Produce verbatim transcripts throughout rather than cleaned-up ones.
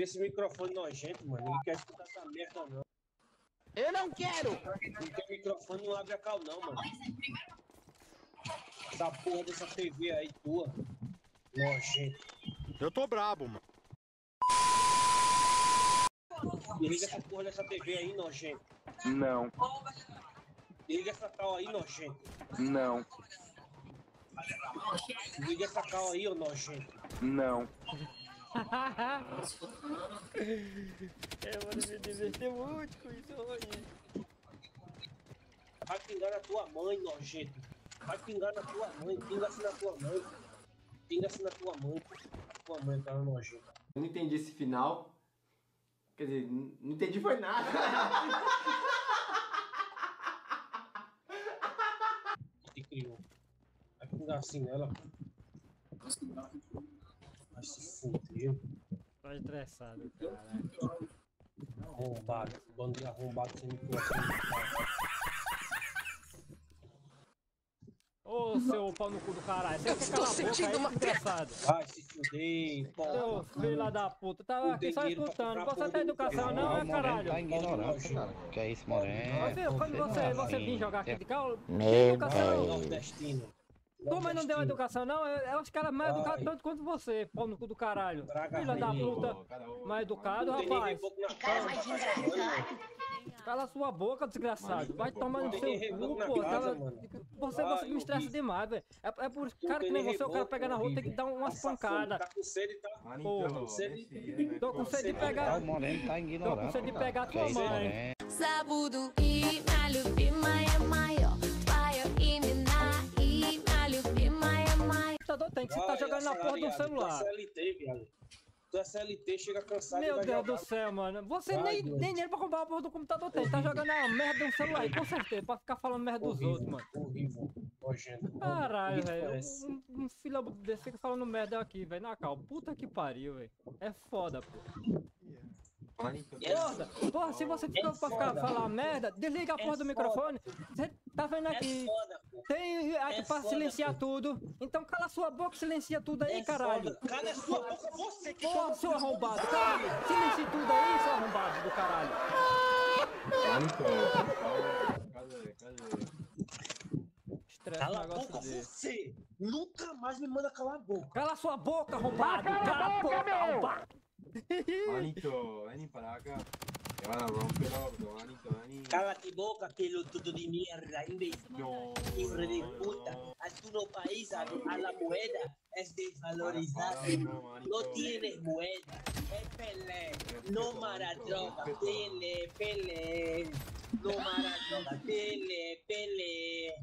Tira esse microfone nojento, mano. Ninguém quer escutar essa merda, não. Eu não quero! Não tem microfone, não abre a cal, não, mano. Essa porra dessa T V aí tua. Nojento. Eu tô brabo, mano. Liga essa porra dessa T V aí, nojento. Não. Liga essa cal aí, nojento. Não. Liga essa cal aí, ô nojento. Não. Eu vou me divertir muito com isso hoje. Vai pingar na tua mãe, nojento. Vai pingar na tua mãe. Pinga-se na tua mãe. Pinga-se na tua mãe. Tua mãe tá nojento. Eu não entendi esse final. Quer dizer, não entendi foi nada. Te criou. Vai pingar assim nela. Vai se fuder. Tá estressado, caralho. Arrombado. Bando de arrombado sem microfone. Ô, seu pau no cu do caralho. Você quer calar a boca aí, desgraçado? Vai se fuder, porra. Seu filho da puta, tava aqui só escutando. Você tem educação não, é caralho? Tá ignorante, cara. Que é isso, Moreno? Viu, quando você, você vir jogar aqui de carro, tem Meu educação. Nordestino. Como ele não deu educação não, é os caras mais educados tanto quanto você, pau no cu do caralho. Filha da puta, mais educado, rapaz. Cala sua boca, desgraçado. Vai tomar no seu cu, pô. Cala... Você, você me estressa demais, velho. É, é por cara que nem você, o cara pega na rua, tem que dar umas pancadas. Tá com sede, tá? Porra. Tô com sede de pegar. O Moreno tá ignorante. Tô com sede de pegar Que tua é isso, mãe. Moreno? Sabudu i na любимая моё, твое имя на и на любимая моя. Tem que você tá jogando na porra do celular. Tu é C L T, viado. Tu é C L T, chega cansado e Meu vai Deus jogar. do céu, mano. Você Vai, nem, doido. nem dinheiro pra comprar a porra do computador tem. Tá jogando a merda do celular aí, com certeza. Pra ficar falando merda dos outros, mano. Horrível, nojento. Caralho, Isso velho. parece. Um, um filho desse fica falando merda aqui, velho. Na cal. Puta que pariu, velho. É foda, pô. Porra, porra, se você fica É pra ficar, foda. falar merda, desliga a porra É do microfone. Você tá vendo aqui? É foda, pô. Tem aqui É pra foda, silenciar pô. tudo. Então cala sua boca e silencia tudo aí, É caralho. foda. Cala a sua boca, você que Porra, chama seu filho arrombado, do caralho. Silencia tudo aí, seu arrombado do caralho. Estresse um Cala a negócio boca, desse. você! Nunca mais me manda calar a boca! Cala sua boca, arrombado! Cala a boca, arrombado! Manito, vení para acá. Te van a romper el orto, manito, vení. Cala tu boca, pelotudo de mierda, imbécil! No, Hijo de no, puta! no. Aquí no país, a, a la moneda es desvalorizada. Para, para, no, manito. No tienes moneda. Es Pelé. No Maradona. Pele, Pele. No Maradona. Pele, Pele.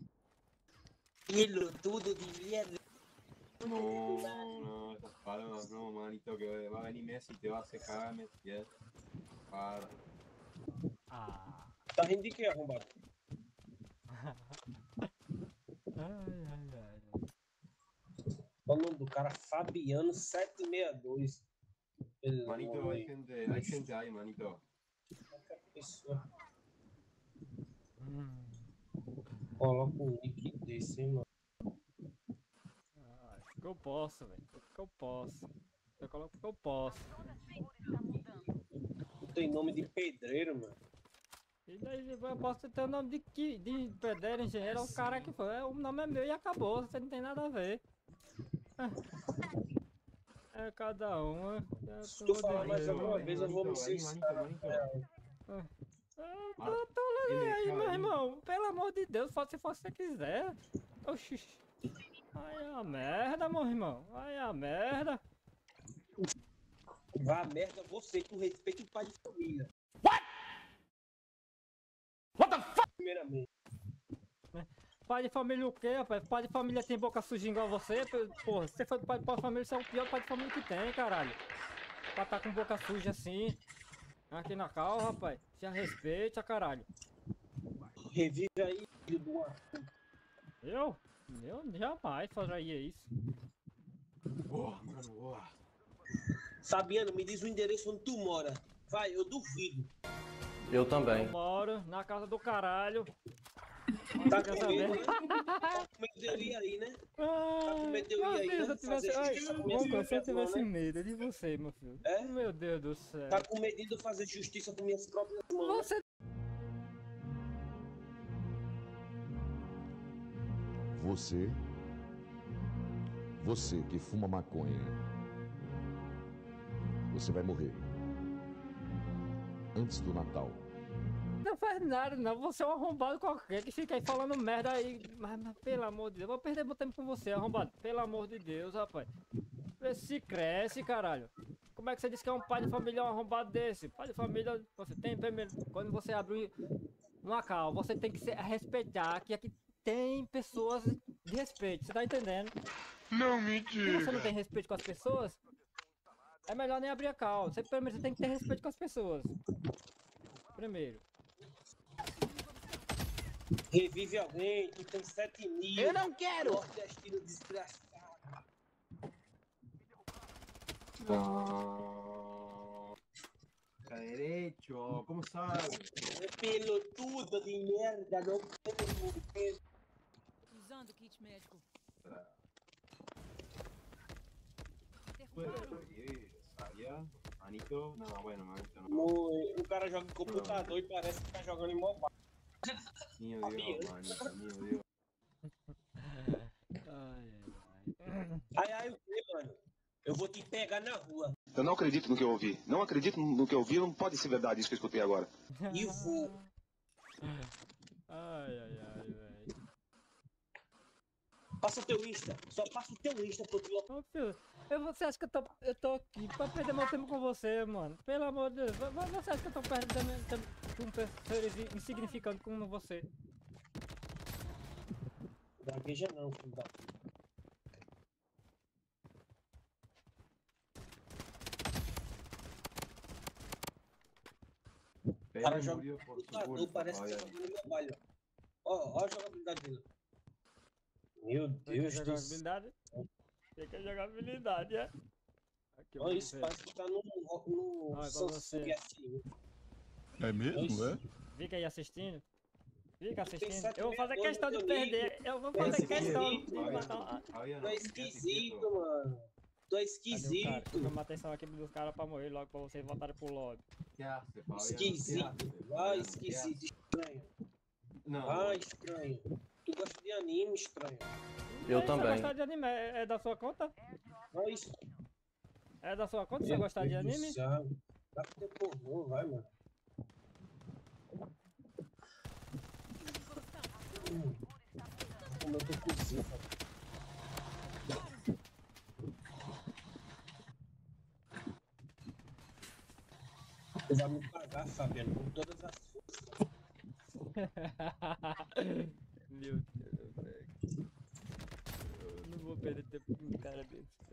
Pelotudo de mierda. No, no, estas palmas, no, manito, que va a venir Messi y te va a hacer cagar, me entiendes. Para. Ah. Tá rindo de quê, arrombado? Ai, ai, ai. O nome do cara, Fabiano sete seis dois. Pelo Manito, amor hay de gente, hay gente ahí, manito. qualquer pessoa. Hum. Coloca um link desse, hein, mano. Ah, acho que eu posso, velho. Acho que eu posso. Eu coloco porque eu posso. Tu tem nome de pedreiro, mano. E daí eu posso ter o nome de, que, de pedreiro, engenheiro, é o cara que foi. O nome é meu e acabou, você não tem nada a ver. É cada um. É, Se tu falar mais alguma vez, eu vou me Manito, censurar. manito, manito. Ah, tô, tô nem aí, meu irmão. Pelo amor de Deus, faça se você quiser. Oxi. Ai a merda, meu irmão. Ai a merda. Vá a merda você que tu respeita o pai de família. What? What the fuck? Primeiramente. Pai de família o quê, rapaz? Pai de família tem boca suja igual você? Porra, se você for pai de família, você é o pior pai de família que tem, caralho. Pra tá com boca suja assim. Aqui na cal, rapaz. Já respeita, caralho. Revive aí, filho do Arthur. Eu? Eu jamais faria isso. Boa, mano, boa. Fabiano, me diz o endereço onde tu mora. Vai, eu duvido. Eu também. Eu moro na casa do caralho. Tá Quer com saber? medo, né? Tá com medo de eu ir aí, né? Ah, com medo de eu ir meu aí, filho, né? se eu tivesse, Fazer ai, justiça com minhas Ronco, se eu próprias mãos, tivesse né? medo de você, meu filho. É? Meu Deus do céu. Tá com medo de eu fazer justiça com minhas próprias mãos, né? Você Você, você que fuma maconha, você vai morrer antes do Natal. não faz nada, não. Você é um arrombado qualquer que fica aí falando merda aí. Mas, mas pelo amor de Deus, eu vou perder meu tempo com você, arrombado. Pelo amor de Deus, rapaz. Vê se cresce, caralho. Como é que você diz que é um pai de família um arrombado desse? Pai de família, você tem primeiro. Quando você abre um local, você tem que se respeitar que aqui tem pessoas de respeito, você tá entendendo? Não me Se você não tem respeito com as pessoas, é melhor nem abrir a cal. Você primeiro tem que ter respeito com as pessoas. Primeiro. Revive alguém, tu tem sete mil. Eu não quero! Nordestino desgraçado. No. Está derecho, ¿cómo sabe? Pelotudo de merda, não tem morrer. Usando kit médico. Pues, oye, sabía, manito, no, bueno, manito no. No, o cara joga em computador e parece que tá jogando em mobile. Mío Dios, manito, mío Dios. Ai, ai, o que, mano? Eu vou te pegar na rua. Eu não acredito no que eu ouvi. Não acredito no que eu ouvi. Não pode ser verdade isso que eu escutei agora. E vou. Ai, ai, ai, velho. Passa o teu Insta. Só passa o teu Insta pro teu. Ô, filho, eu, você acha que eu tô, eu tô aqui pra perder meu tempo com você, mano? Pelo amor de Deus, vo- você acha que eu tô perdendo meu tempo com pessoas insignificantes como você? Gagueja não, filho da puta. O Pero cara joga murió no por su computador, culpa, parece que tá vaya. jogando em mobile. Ó, ó a jogabilidade dele. Meu Você quer Deus jogar do céu. habilidade? Você quer jogar habilidade, é? Aqui, Olha vamos isso, ver. parece que tá no, no Olha pra Samsung você. S um. É mesmo, é? Fica aí assistindo. Fica assistindo. sete Eu vou fazer mil questão de anos, perder. Eu vou Tem fazer esse questão vídeo, de Vaya, matar uma... vaya, Tu no, é quédate esquisito, quieto. mano. Tu é Cadê o cara? esquisito. Chama a atenção aqui dos caras pra morrer logo pra vocês voltarem pro lobby. ¿Qué hace, Fabián? Esquisito. ¿Qué hace, Ah, Fabián? esquisito. Estranho. No, Ah, estranho. Tu gosta de anime, estranho. Eu E aí, também. Você gostar de anime? É é da sua conta? Ah, isso. É da sua conta você gostar de Meu Deus do anime? céu. Dá pra ter pornô, vai, mano. Hum. Como eu tô cozinha, Tu vai me pagar, Fabiano, com todas as forças. Meu Deus, velho. Eu não vou perder tempo com um cara desse.